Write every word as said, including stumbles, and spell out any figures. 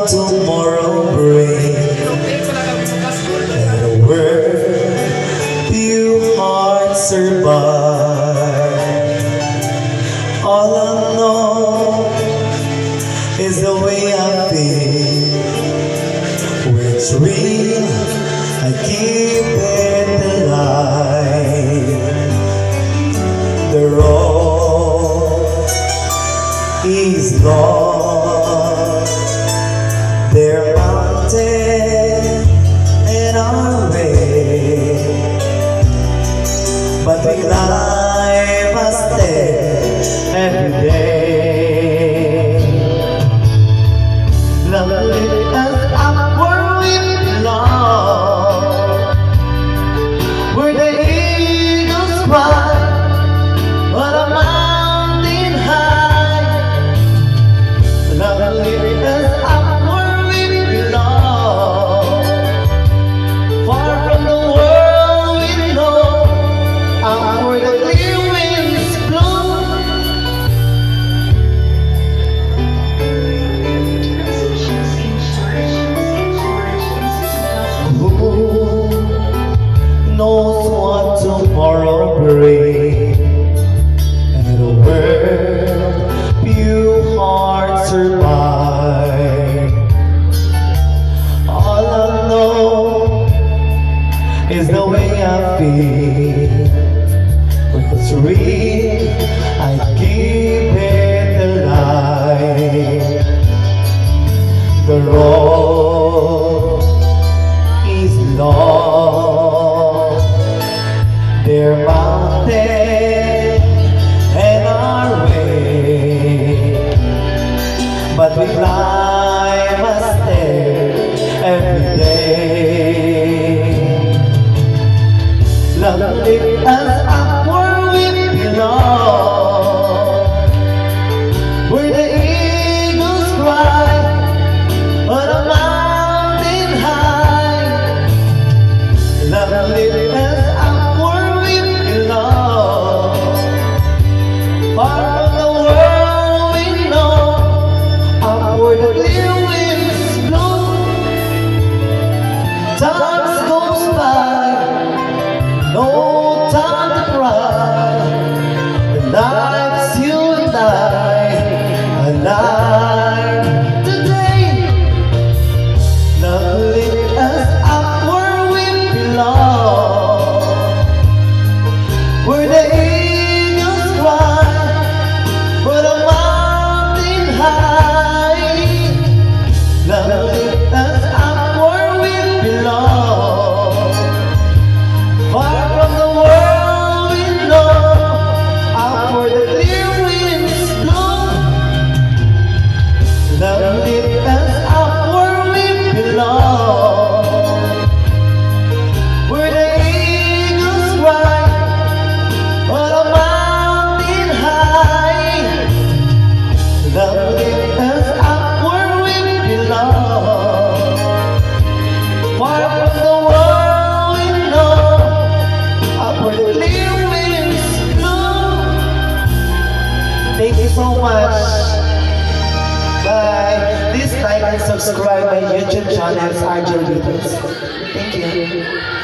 what tomorrow brings. And a world few hearts survive. All I know is the way I feel. When it's real, I keep it alive. The road is long, there are mountains in our way, but we climb a step every day. Love lifts us up where we belong, where the eagles fly on a mountain high. Love lifts us up where we belong, far from the world we know, out where the clear winds blow. Who knows what tomorrow brings? And a world few hearts survive. All I know is the way I feel. When it's real, I keep it alive. The road is long, there are mountains in our way, but we climb a step every day. Love lifts us up where we belong, where the eagles fly on a mountain high. Love lifts us up where we belong, far from the world we know, up where the clear winds blow. Time goes by, no time to cry. The life's you and I, alive today. Love lifts us up where we belong, where the eagles fly on a mountain high. Love lifts us up where we belong, far from the world we know, out where the clear winds blow. Love lifts us up where we belong, where the eagles fly on a mountain high. Love lifts us up where we belong, far from the world we know, up where the clear winds blow. Thank you so much. Bye. Please like and subscribe my YouTube channel, Argie Lubitos. Thank you.